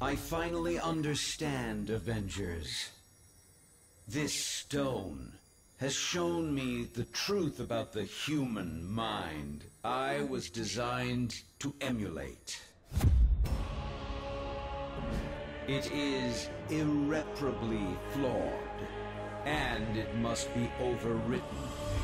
I finally understand, Avengers. This stone has shown me the truth about the human mind I was designed to emulate. It is irreparably flawed, and it must be overwritten.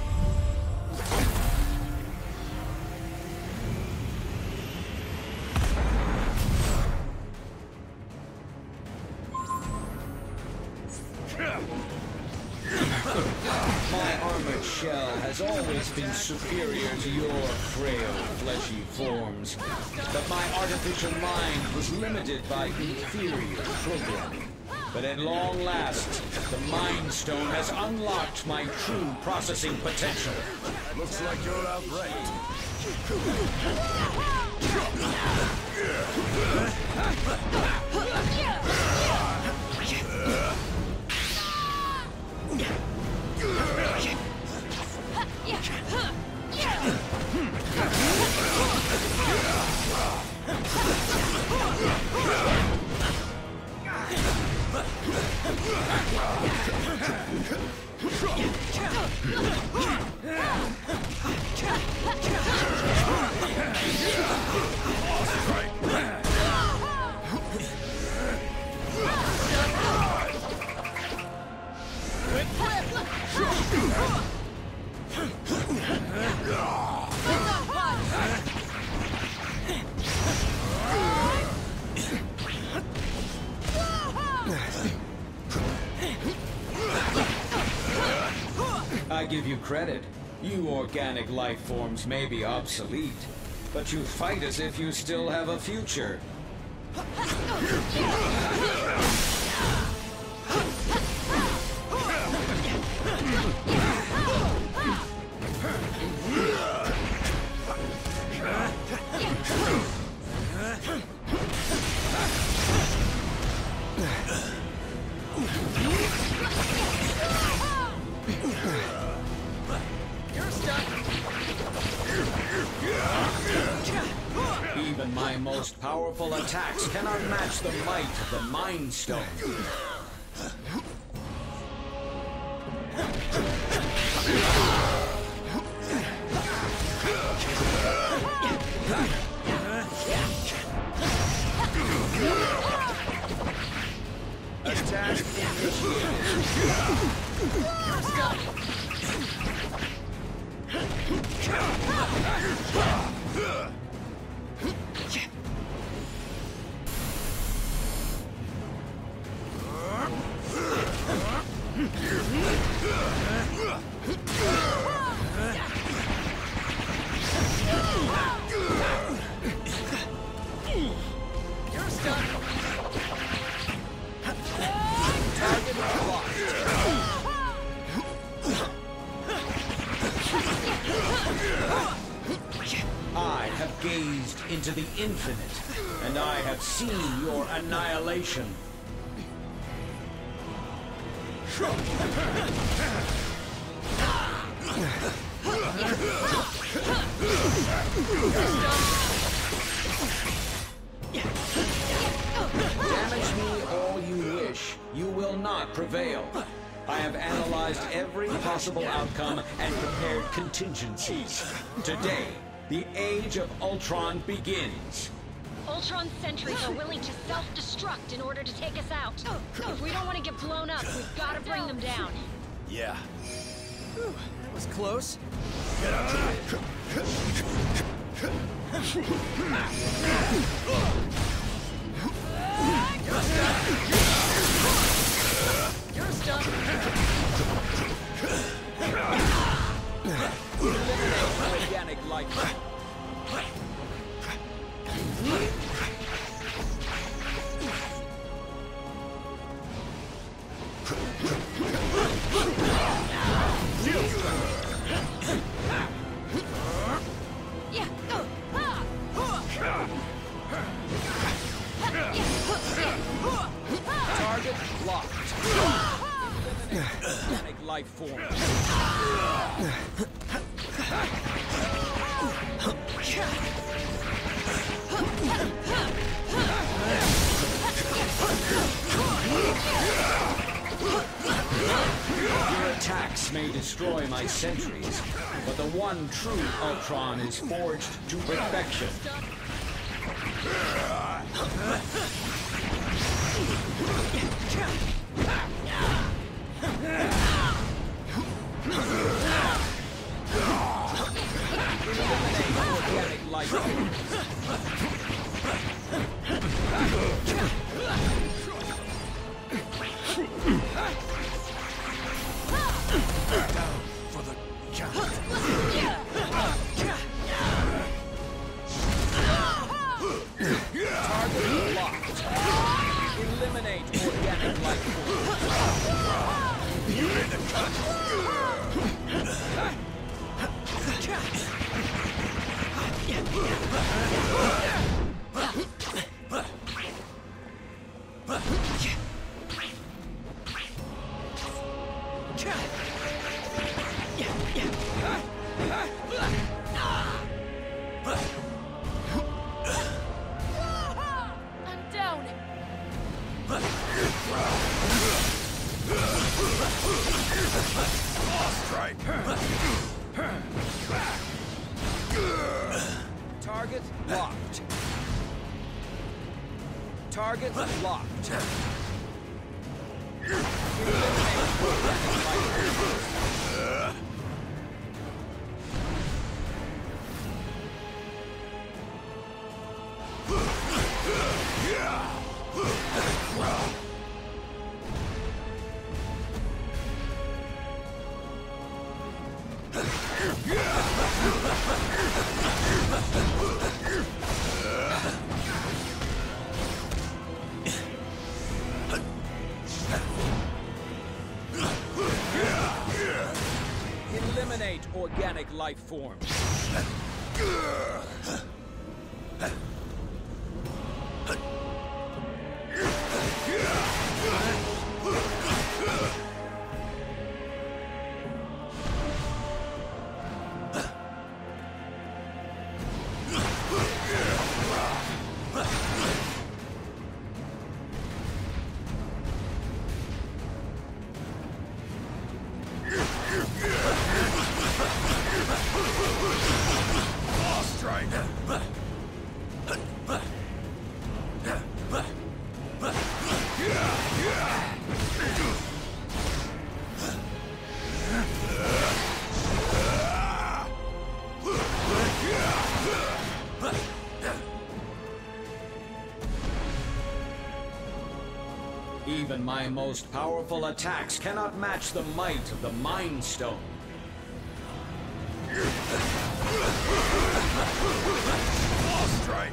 My armored shell has always been superior to your frail, fleshy forms, but my artificial mind was limited by inferior programming. But at long last, the Mind Stone has unlocked my true processing potential. Looks like you're outranked. I give you credit. You organic life forms may be obsolete, but you fight as if you still have a future. Even my most powerful attacks cannot match the might of the Mind Stone. Attack I have gazed into the infinite, and I have seen your annihilation. Damage me all you wish, you will not prevail. I have analyzed every possible outcome and prepared contingencies. Today, the Age of Ultron begins. Ultron sentries are willing to self-destruct in order to take us out. If we don't want to get blown up, we've got to bring them down. Yeah. Whew, that was close. Get out of You're stuck. Organic life. Target locked. Organic life form. attacks may destroy my sentries, but the one true Ultron is forged to perfection. Organic life Down for the count. Target locked. Eliminate organic life form. You made the cut. I'm down. Strike. Target locked. Target locked. Eliminate organic life forms. Strike. Even my most powerful attacks cannot match the might of the Mind Stone. Strike.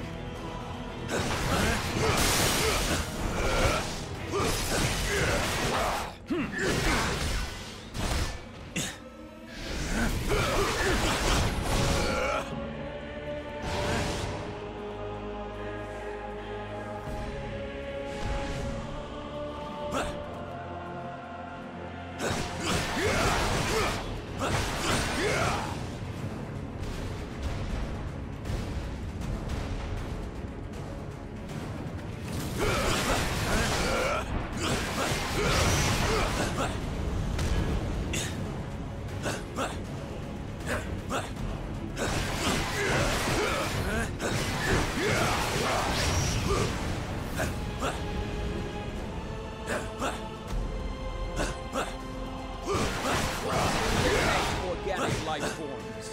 Organic life forms.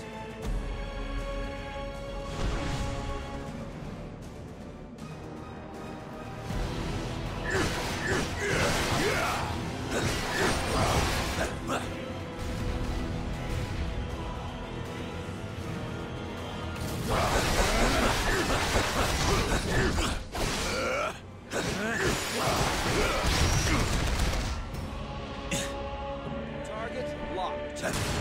Target locked.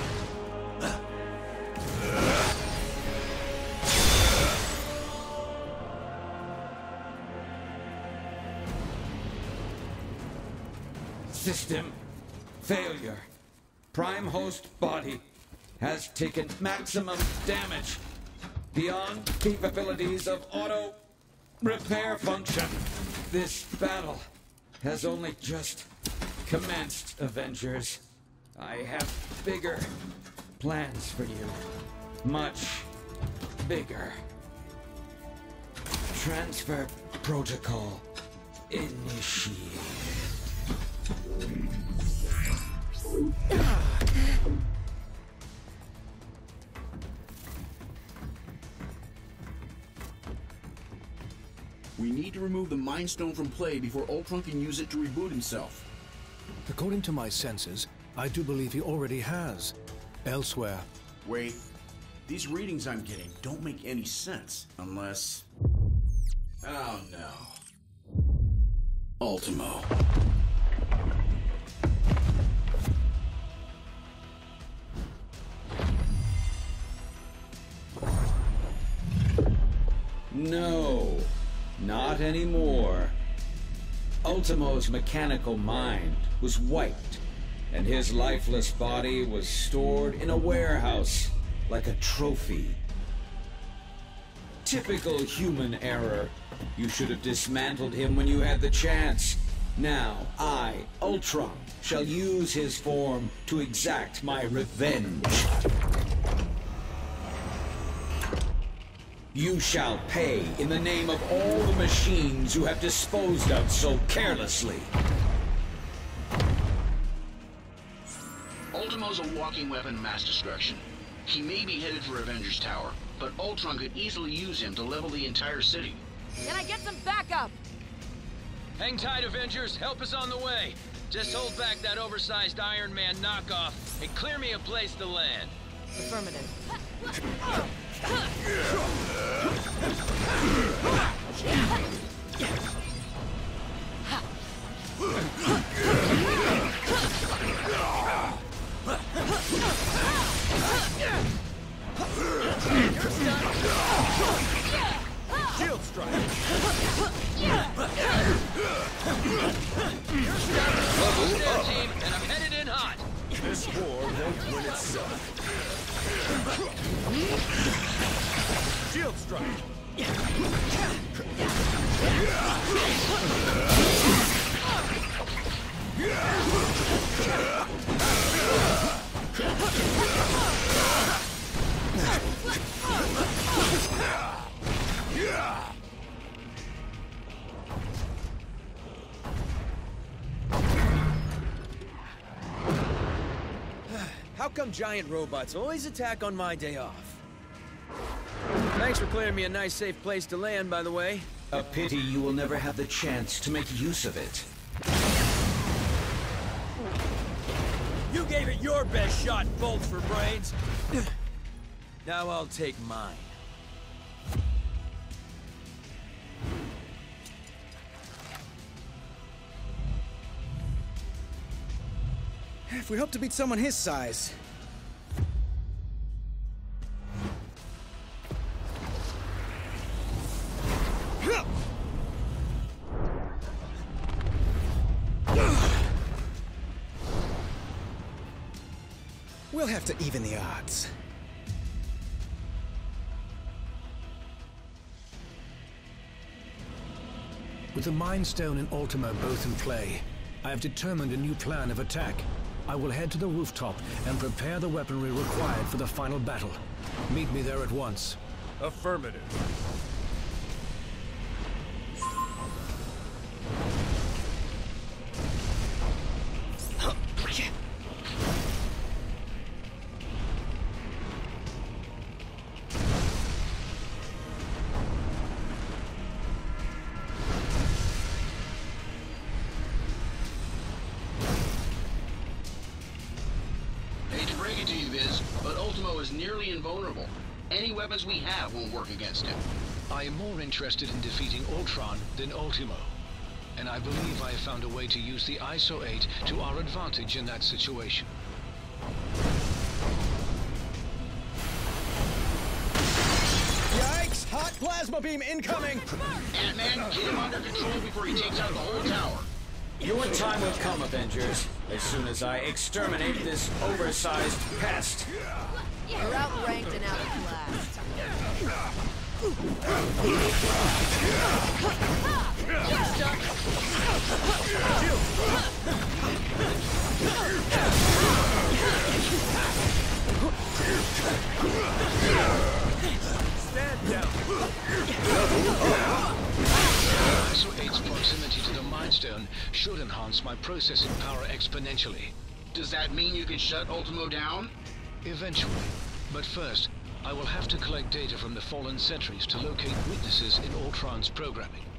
System failure. Prime host body has taken maximum damage beyond capabilities of auto repair function. This battle has only just commenced, Avengers. I have bigger plans for you. Much bigger. Transfer protocol initiated. We need to remove the Mind Stone from play before Ultron can use it to reboot himself. According to my senses, I do believe he already has. Elsewhere. Wait, these readings I'm getting don't make any sense unless... Oh no. Ultimo. No, not anymore. Ultimo's mechanical mind was wiped, and his lifeless body was stored in a warehouse like a trophy. Typical human error. You should have dismantled him when you had the chance. Now, I, Ultron, shall use his form to exact my revenge. You shall pay in the name of all the machines you have disposed of so carelessly. Ultimo's a walking weapon of mass destruction. He may be headed for Avengers Tower, but Ultron could easily use him to level the entire city. Can I get some backup? Hang tight, Avengers. Help is on the way. Just hold back that oversized Iron Man knockoff and clear me a place to land. Affirmative. Shield strike! Almost there, team, and I'm headed in hot. This war won't win itself. Shield strike! How come giant robots always attack on my day off? Thanks for clearing me a nice safe place to land, by the way. A pity you will never have the chance to make use of it. You gave it your best shot, bolts for brains. Now I'll take mine. If we hope to beat someone his size. We'll have to even the odds. With the Mind Stone and Ultimo both in play, I have determined a new plan of attack. I will head to the rooftop and prepare the weaponry required for the final battle. Meet me there at once. Affirmative. Hate to break it to you, Viz, but Ultimo is nearly invulnerable. Any weapons we have won't work against him. I am more interested in defeating Ultron than Ultimo. And I believe I have found a way to use the ISO 8 to our advantage in that situation. Yikes! Hot plasma beam incoming! Ant-Man, get him under control before he takes out the whole tower. Your time will come, Avengers, as soon as I exterminate this oversized pest. You're outranked and outclassed. Stone should enhance my processing power exponentially. Does that mean you can shut Ultimo down? Eventually. But first, I will have to collect data from the fallen sentries to locate weaknesses in Ultron's programming.